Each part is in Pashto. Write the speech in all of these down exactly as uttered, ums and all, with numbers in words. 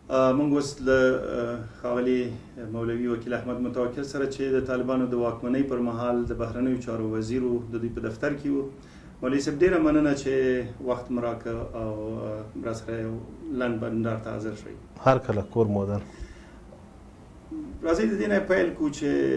موږ اوس له ښاغلي مولوي وکیل احمد متوکل سره چې د طالبانو د واکمنۍ پر مهال د بهرنیو چارو وزیر و د دوی په دفتر کې و. مولوي صاحب ډېره مننه چې وخت مو راکړ او را سره یو لنډ بندار ته حاضر شئ. هر کله کور مودن. راځئ د دې نه پیل کړو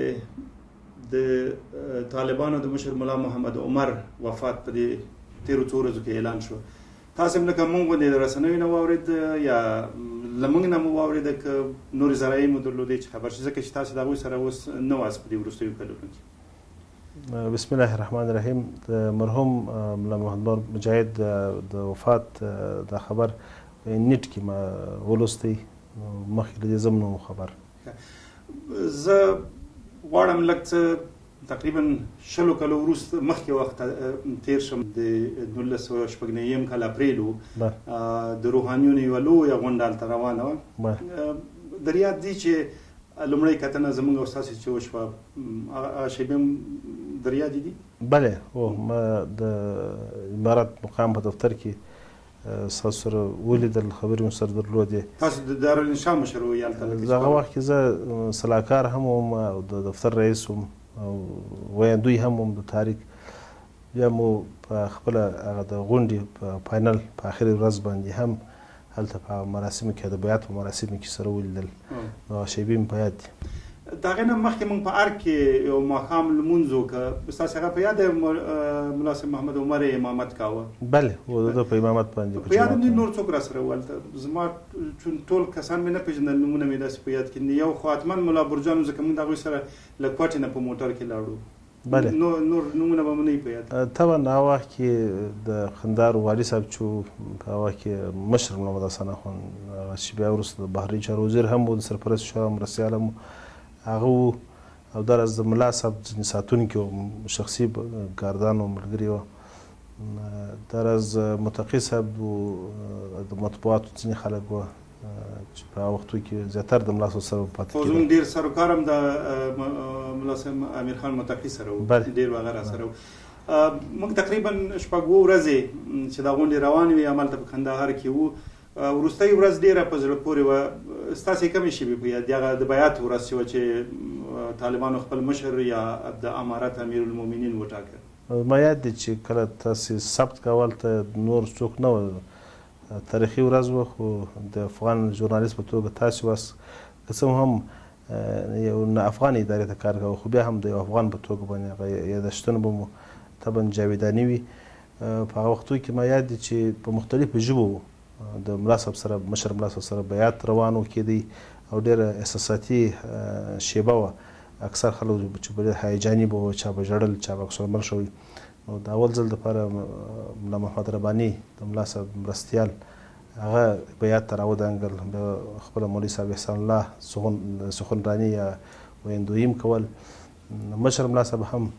چې د طالبانو د مشر ملا محمد عمر وفات په دې تیرو څو ورځو کې اعلان شو. تاسو هم لکه موږ غوندې د رسنیو نه واورېد یا له موږ نه مو واورېده که نورې ذرایع مو درلودې چې خبر شي، ځکه چې تاسو د هغوی سره اوس نه واست په دې وروستیو کلونو کې؟ بسم الله الرحمن الرحیم. د مرحوم ملا محمد مجاهد د وفات دا خبر نیټ کې ما ولوستی، مخکې له دې زه هم نه خبر. زه غواړم لږ څه تقریبا شلو کلو وروسته مخکې وخت تیر شم د نولس سوه شپږ نوي کال اپریل و، د روحانیونو یوه لویه غونډه هلته روانه وه. در یاد دي چې لومړۍ کتنه زموږ او ستاسې چې وشوه، هغه شیبې هم در یادې دي؟ بله، هو ما د امارات مقام په دفتر کې ستاسو سره ولیدل، خبرې مو سره درلودې. تاسو د دارالانشا مشر وئ هلته؟ دغه وخت کې زه سلاکار هم وم او د دفتر رئیس وم او ویندوی هم وم د تاریک. بیا مو په خپله هغه د غونډې په فاینل په آخري ورځ باندې هم هلته په مراسمو کې د بیعت په مراسمو کې سره ولیدل. هغه شیبې مې په یاد دي. د هغې نه مخکې موږ په ارګ کې یو ماښام لمونځ وکړه، ستاسې هغه په یاد دی ملا صاحب محمد عمر یې امامت کاوه؟ بله، و د ده په امامت باندې په یاد هم دي. نور څوک را سره وو هلته؟ زما چون ټول کسان مې نه پېژندل، نومونه مې داسې په یاد کې. یو خو حتما ملا برجان، ځکه موږ د هغوی سره له کوټې نه په موټر کې لاړو. بله، نور نومونه به مو نه په یاد؟ طبعا هغه وخت کې د خندار والي صاحب چې په هغه وخت کې مشر محمد حسن اخوند، چې بیا وروسته د بهرني چارو وزیر هم و، د سرپرست شورا مرستیال هم هغه و، او دراز د ملا صاحب ځینې ساتونکي و، شخصي ګاردان و، ملګري وه. دراز متقي صاحب و، د مطبوعاتو ځینې خلک وه چې په هغه وختو کې زیاتر د ملا صاحب سره پاتې کېدل. زموږ ډېر سروکار هم د ملا صاحب امیر خان متقي سره و، ډېر هغه را سره و. موږ تقریبا شپږ اووه ورځې چې دا غونډې روانې وې همالته په کندهار کې وو. وروستۍ ورځ ډېره په زړه پورې وه. ستاسې کومې شیبې په یاد دي؟ هغه د بیعت ورځ چې وه چې طالبانو خپل مشر یا د امارت امیر المؤمنین وټاکه. ما یاد دي چې کله تاسې ثبت کول ته نور څوک نه وه، تاریخي ورځ وه، خو د افغان ژورنالیست په توګه تاسې واست، که څه هم یو نه افغان ادارې ته کار کوه، خو بیا هم د یو افغان په توګه باندې هغه یادښتونه به مو طبعا جاویداني وي. په هغه وختو کې ما یاد دي چې په مختلفو ژبو د ملا صاحب سره، مشر ملا صاحب سره بیعت روان و کېدی، او ډېره احساساتي شیبه وه. اکثر خلک چې ډېر هیجاني به وو، چا به ژړل، چا به عکس العمل شوی. نو د اول ځل دپاره ملا محمد رباني د ملا صاحب مرستیال هغه بیعت ته راودانګل. بیا خپله مولوي صاحب احسان الله سخنراني یا ویندویي م کول. مشر ملا صاحب هم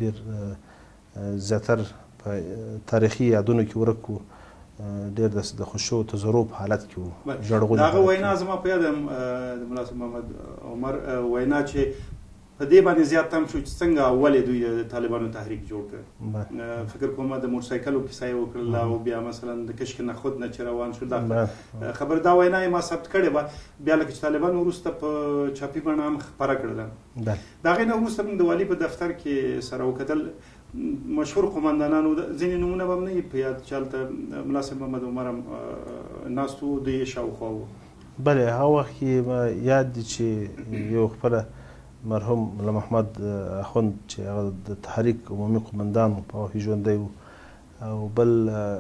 ډېر زیاتر په تاریخي یادونو کې ورک و، ډېر د خوشو تجربو په حالت کې و. د هغه وینا زما په یاد د ملا صاحب محمد عمر وینا چې په دې باندې زیات تم شو چې څنګه ولې دوی د طالبانو تحریک جوړ کړ. فکر کوم د موټرسایکلو کیسه یې وکړله، او بیا مثلا د کشک نه خود نه چې روان شو. دا خبر دا وینا یې ما ثبت کړې وه. بیا لکه چې طالبان وروسته په چاپي بڼه هم خپره کړله. د هغې نه وروسته موږ د والي په دفتر کې سره وکتل، مشهور قمندانانو ځینې نومونه به هم نه وي په یاد، چې هلته ملا صاحب محمد عمر هم ناست و، دوی یې شاوخوا وو. بله، هغه وخت کې ما یاد دي چې یو خپله مرحوم ملا محمد اخوند چې هغه د تحریک عمومي قمندان په هغه کې ژوندی و، او بل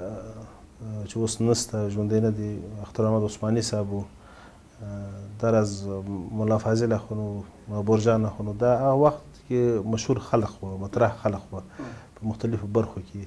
چې اوس نسته، ژوندی نه دی، اختر احمد عثماني صاحب و، دراز ملا فاضل اخوند و، برجان اخوند و. دا هغه وخت کې مشهور خلق و، مطرح خلق و په مختلفو برخو کې.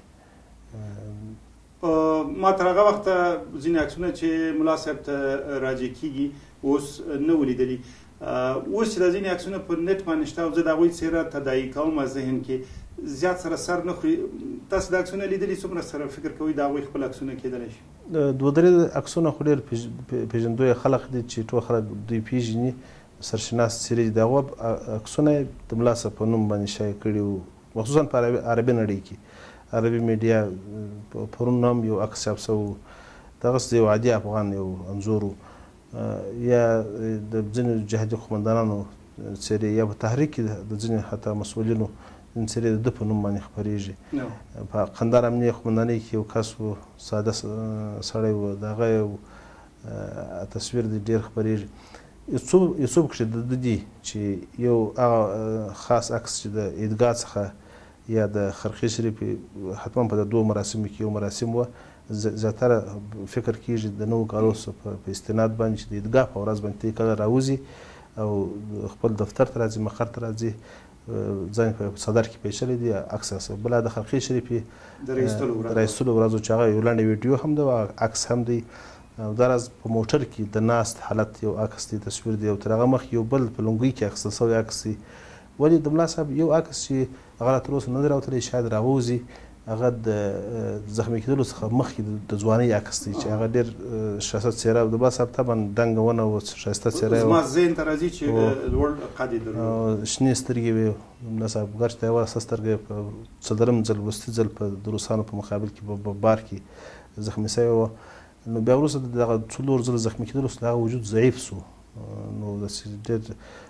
ما تر هغه وخته ځینې عکسونه چې ملا صاحب ته راجع کېږي اوس نه ولیدلي. اوس چې دا ځینې عکسونه په نت باندې شته او زه د هغوی څېره تداعي کوم ذهن کې، زیات سره سر نه خوري. تاسو دا عکسونه لیدلي؟ څومره سره فکر کوئ د هغوی خپل عکسونه کېدلی شي؟ دوه درې عکسونه خو ډېر پېژندوی خلق دي چې ټول خلک دوی پېژني، سرشناس څېرې دي. هغه عکسونه یې د ملا صاحب په نوم باندې شایع کړي وو، خصوصا په عربي نړۍ کې. عربي میډیا پرون هم یو عکس چاپ شوی و، دغسې یو عادي افغان یو انځور و. یا د ځینو جهادي قومندانانو څیرې یا په تحریک کې د ځینې حتی مسؤلینو څیرې د ده په نوم باندې خپرېږي. په قندهار امنیه قومندانۍ کې یو کس و، ساده سړی و، د هغه یو تصویر دی ډېر خپرېږي. یو څو پکښې د ده دي چې یو هغه خاص عکس چې د عیدګاه څخه یا د خرقې شریفې حتما په د دوو مراسمو کې یو مراسم وه، زیاتره فکر کېږي د نوو کالو په استناد باندې چې د عیدګاه په ورځ باندې ته کله راوځي او خپل دفتر ته راځي، مقر ته راځي، ځان په صدر کې پیچلی دی عکس هسه. بله د خرقې شریفې د رایستلو ورځو چې هغه یو لنډه ویډیو هم ده او عکس هم دی. دا راز په موټر کې د ناست حالت یو عکس دی، تصویر دی، او تر هغه مخکې یو بل په لونګۍ کې اخیستل سوی عکس دی. ولې د ملا صاحب یو عکس چې هغه را تر اوسه نه دی راوتلی، شاید راووځي، هغه د زخمي کېدلو څخه مخکې د ځوانۍ عکس دی چې هغه ډېر ښایسته څېره و. د ملا صاحب طبعا ډنګه ونه و، ښایسته څېره زما ذهن ته راځي چې لوړ قد یې درلود، شنې سترګې وې. ملا صاحب ګرچ ته یوه ښه سترګه یې په څلورم ځل وروستي ځل په د روسانو په مقابل کې په بار کې زخمي سوی وه. نو بیا وروسته د دغه څلور ځله زخمي کېدلو سره هغه وجود ضعیف سو، نو داسې ډېر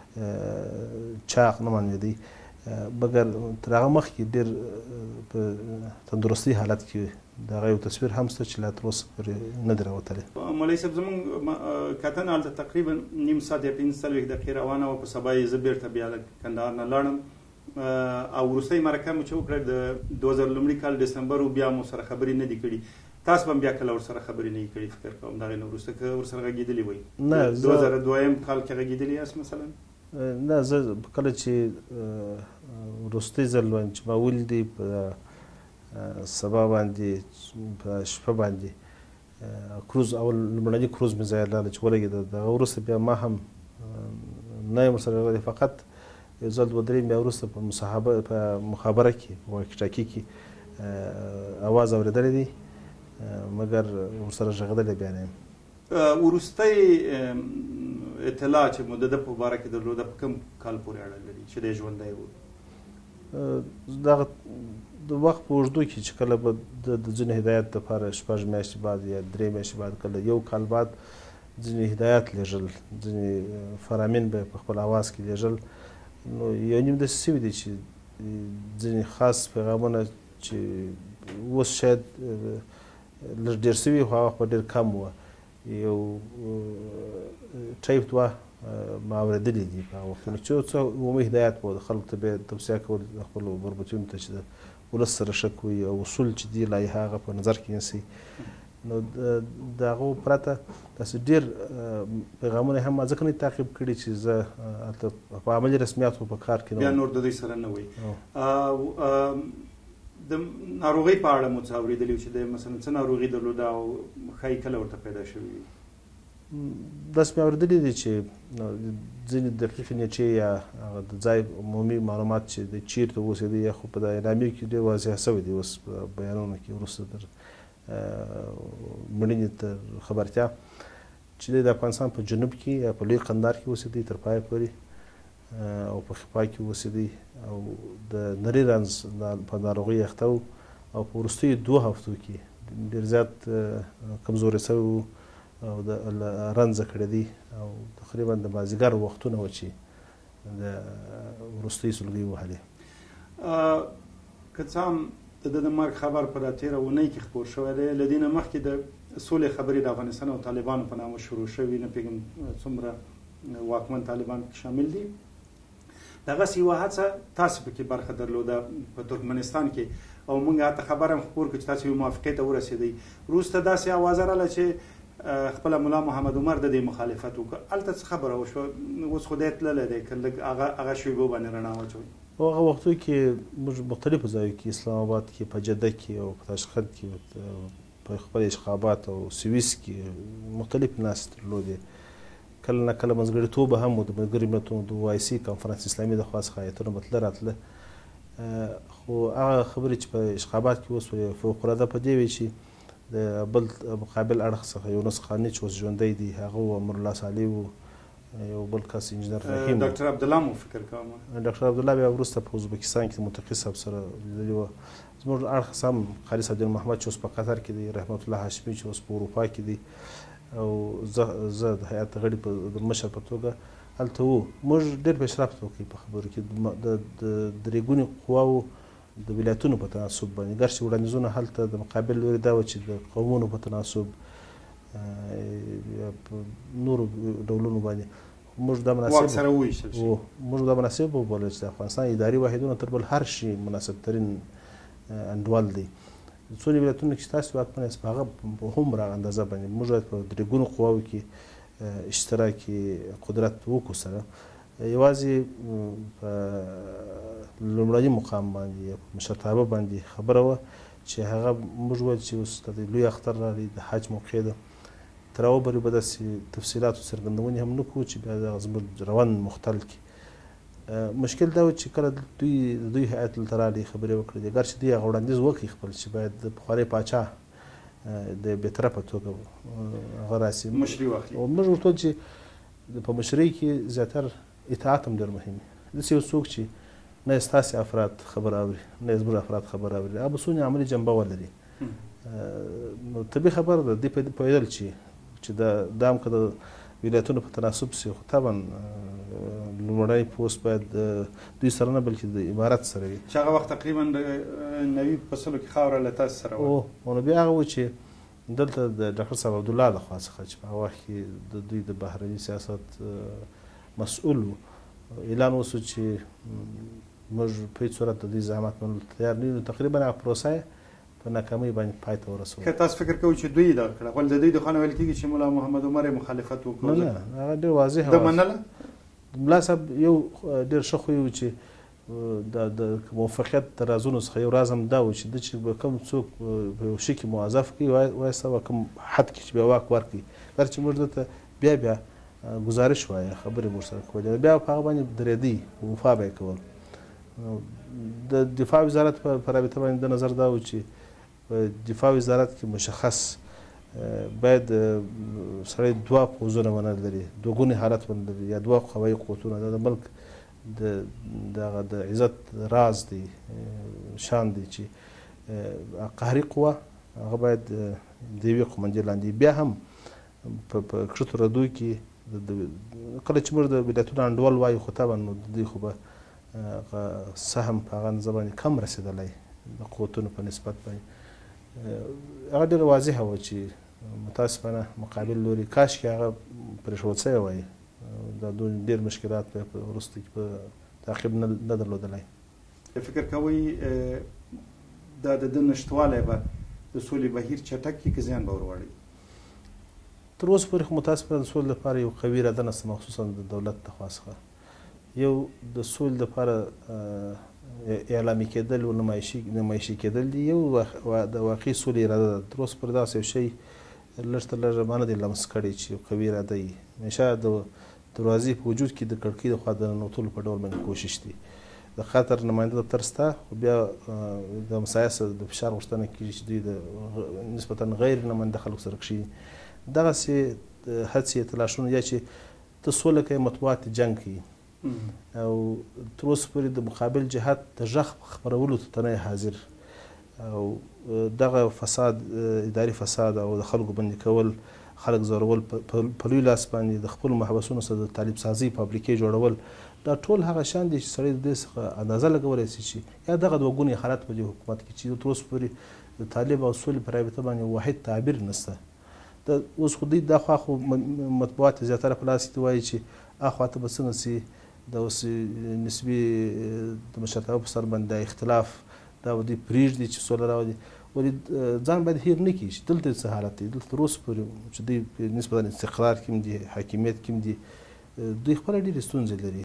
چاق نه معلومېدی، مګر تر هغه مخکې ډېر په تندرستي حالت کې د هغه یو تصویر هم شته چې لا تر اوسه پورې نه دی راوتلی. مولوي صاحب زموږ کتنه هلته تقریبا نیم ساعت یا پنځه څلوېښت دقیقې روانه وه. په سبا یې زه بېرته بیا له کندهار نه لاړم او وروستۍ مرکه مو چې وکړه د دوه زره لومړي کال ډسمبر و، بیا مو سره خبرې نه دي کړي. تاسو به هم بیا کله ورسره خبرې نه دي کړي فکر کوم د هغې نه وروسته که ورسره غږېدلي وئ؟ نه، دوه زره دویم کال کې غږېدلي یاست مثلا؟ نه، زه کله چې وروستی ځل باندې چې ما ولیدی په سبا باندې په شپه باندې کروز اول لومړني کروز مې ځای لاله چې ولګېده، د هغه وروسته بیا ما هم نه یم ورسره راغلی، فقط یو ځل دوه درې بیا وروسته په مصاحبه په مخابره کې په واکي ټاکي کې اواز اورېدلی دی، مګر ورسره غږېدلی بیا نه یم. وروستی اطلاع چې مو د ده په باره کې درلوده په کوم کال پورې اړه لري چې دی ژوندی و؟ دغه د وخت په اوږدو کې چې کله به د ځینو هدایت دپاره شپږ میاشتې بعد یا درې میاشتې بعد، کله یو کال بعد ځینې هدایت لېږل، ځینې فرامین به په خپل اواز کې لېږل. نو یو نیم داسې سوي دی چې ځینې خاص پیغامونه چې اوس شاید لږ ډېر سوي خو هغه خو ډېر کم وه. یو ټایپ دوه ما اورېدلي دي په هغه وختونو چې څه عمومي هدایت به د خلکو ته به یې توصیه کول خپلو مربوطینو ته چې د ولس سره ښه کوي او اصول چې دي لایحه هغه په نظر کې نیسي. نو د هغو پرته داسې ډېر پیغامونه هم ما ځکه نه تعقیب کړي چې زه هلته په عملي رسمیاتو په کار کې بیا نور د دوی سره نه وئ. د ناروغۍ په اړه مو څه اورېدلي وو چې د مثلا څه ناروغي درلوده او ښایي کله ورته پیدا شوي وي؟ داسې مې اورېدلي دي چې ځینې دقیقې نیټې یا هغه د ځای عمومي معلومات چې د چیرته اوسېدی یا خو په د اعلامیو کې ډېر واضح شوی دی اوس په بیانونو کې وروسته تر مړینې تر خبرتیا چې دی د افغانستان په جنوب کې یا په لوی قندهار کې اوسېدی تر پایه پورې او په خپا کې اوسېدی او د نري رنځ په ناروغۍ اخته و او په وروستیو دوه هفتو کې ډېر زیات کمزوری شوی و او د رنځه کړی دی او تقریبا د مازدیګر وختونه وه چې د وروستۍ سلګۍ وهلې. که څه هم د ده د مرګ خبر په دا تېره اونۍ کې خپور شوی دی، له دې نه مخکې د سولې خبرې د افغانستان او طالبانو په نامه شروع شوي، نه پوهېږم څومره واکمن طالبان پکې شامل دي. دغسې یوه هڅه تاسو پکې برخه درلوده په ترکمنستان کې او موږ هلته خبر هم خپور کړو چې تاسو یو موافقې ته ورسېدئ. وروسته داسې اوازه راغله چې خپله ملا محمد عمر د دې مخالفت وکړ. هلته څه خبره وشوه؟ اوس خو دی تللی دی، که لږ هغه هغه شیبو باندې رڼا واچوئ. هغه وختو کې موږ مختلفو ځایو کې اسلام آباد کې، په جده کې او په تاشقند کې، په خپل اشخابات او سویس کې مختلفې ناستې درلودې. کله نه کله منځګړیتوب هم و د ملګري ملتونو د او آی سی کنفرانس اسلامي د خوا څخه ایتونه به تله راتله، خو هغه خبرې چې په اشخابات کې وسوې فوقالعاده په دې وې چې د بل مقابل اړخ څخه یونس خاني چې اوس ژوندی دی هغه و، امرالله صالح و، یو بل کس انجینر رحیم و، ډاکټر عبدالله مو فکر کوم ډاکټر عبدالله بیا وروسته په ازبکستان کې د متقي صاحب سره لیدلي وه. زموږ اړخ هم قاري صدیق محمد چې اوس په قطر کې دی، رحمت الله هاشمي چې اوس په اروپا کې دی، او زه د هیات غړي په مشر په توګه هلته وو. موږ ډېر پیشرفت وکړ په خبرو کې د درې ګونې قواو د ولایتونو په تناسب باندې، ګر چې وړاندیزونه هلته د مقابل لوري دا و چې د قومونو په تناسب یا په نورو ډولونو باندې موږ دا مناسب واک سره وویشل شي. موږ دا مناسب وبلل چې د افغانستان اداري واحدونه تر بل هر شي مناسب ترین انډول دی. څو ولایتونه چې تاسو واکمن یاست په هغه په هومره اندازه باندې موږ باید په درې ګونو قواوو کې اشتراکي قدرت وکړو سره. یوازې په لومړني مقام باندې یا په مشرتابه باندې خبره وه چې هغه موږ ویل چې اوس د لوی اختر راغلی د حج موقع ده، تر هغو پورې به داسې تفصیلاتو څرګندونې هم نه کوو چې بیا دغه زموږ روند مختل کړي. مشکل دا و چې کله دوی د دوی هیات دلته راغلي خبرې وکړې، ګر چې دوی هغه وړاندیز وکړي خپل چې باید د پخوانی پاچا د بېطرفه توګه هغه راسي مشري واخلي. او موږ ورته وویل چې په مشرۍ کې زیاتر اطاعت هم ډېر مهم دی. داسې یو څوک چې نه یې ستاسې افراد خبر اوري نه یې زموږ افراد خبر اوري، هغه به څومره عملي جنبه ولري. نو طبیعي خبره ده دوی پوهېدل چې چې دا هم که د ولایتونو په تناسب سي خو طبعا لومړی پوست باید دوی سره نه بلکې د امارت سره وي چې هغه وخت تقریبا نوي فصلو کې خاوره له تاسو سره وه. نو بیا هغه و چې دلته د ډاکټر صاحب عبدالله له خوا څخه چې په هغه وخت کې د دوی د بهرني سیاست مسؤل و اعلان وسو چې موږ په هېڅ صورت د دوی زحمت منلو تیار نه یو. تقریبا هغه پروسه په ناکامۍ باندې پای ته ورسوله. که تاسو فکر کوئ چې دوی دغه کړه، ولې د دوی د خوا نه ویل کېږي چې ملا محمد عمر یې مخالفت وکړو؟ نه نه هغه ډېر واضح ده منله. ملا صاحب یو ډېر ښه خوی و چې د موفقیت د رازونو څخه یو راز هم دا و چې ده چې به کوم څوک په یو شي کې موظف کړي وایسته به کوم حد کې چې بیا واک ورکړي، هر چې موږ ده ته بیا بیا ګزارش وایه خبرې موږ سره کولې، بیا په هغه باندې درېدی وفا به یې کول. د دفاع وزارت په رابطه باندې د نظر دا و چې په دفاع وزارت کې مشخص باید سړی دوه پوځونه ونه لري، دوه ګونې حالت ونه لري یا دوه قوایي قوتونه. دا د ملک د دغه د عزت راز دی، شان دی چې قهري قوه هغه باید د یوې قومندې لاندې. بیا هم په کښتو ردو کې کله چې موږ د ولایتونو انډول وایو خو طبعا نو د دوی خو به سهم په هغه اندازه باندې کم رسېدلی د قوتونو په نسبت باندې. هغه ډېره واضحه وه چې متاسفانه مقابل لوري کاشکې هغه پرېښودل سوی وای، دا ډېر مشکلات به په وروسته کې په تعقیب نه درلودلی. فکر کوئ دا د ده نشتوالی به د سولې بهیر چټک کړي که زیان به ور واړوي؟ تر اوسه پورې خو متاسفانه د سولې لپاره یو قوي اراده نشته، مخصوصا د دولت د خوا څخه. یو د سولې لپاره اعلامي کېدل او نمایشي کېدل دي، یو د واقعي سولې اراده ده. تر اوسه پورې داسې یو شی لږ تر لږه ما نه دی لمس کړی چې یو قوي اراده وي. همیشه د دروازې په وجود کې د کړکۍ د خوا د ننوتلو په ډول باندې کوشش دی. د خطر نماینده دفتر شته، خو بیا د مسایه سره د فشار غوښتنه کېږي چې دوی د نسبتا غیر نماینده خلکو سره کښېني. دغسې هڅې تلاشونه یا چې ته سوله کوې مطبوعات جنګ کوي او تر اوسه پورې د مقابل جهت د غږ خپرولو ته نه حاضر، او دغه فساد اداري فساد او د خلکو بندي کول، خلک ځورول، په لوی لاس باندې د خپلو محبسونو سره د طالب سازي فابریکې جوړول، دا ټول هغه شیان دي چې سړی د دې څخه اندازه لګولی شي چې یا دغه دوه ګونې حالت په دې حکومت کې چې تر اوسه پورې د طالب او سولې په رابطه باندې واحد تعبیر نشته. د اوس خو دوی دا خوا خو مطبوعات زیاتره په لاس کې وایي چې اخوا ته به څنګه سي د اوس نسبي د مشرتابه په سر باندې دا اختلاف دا به دوی پرېږدي چې سوله راولي، ولې ځان باید هیر نه کړي چې دلته څه حالت دی. دلته تر اوسه پورې چې دوی نسبتا استقرار کې هم دي، حاکمیت کې هم دي، دوی خپله ډېرې ستونزې لري.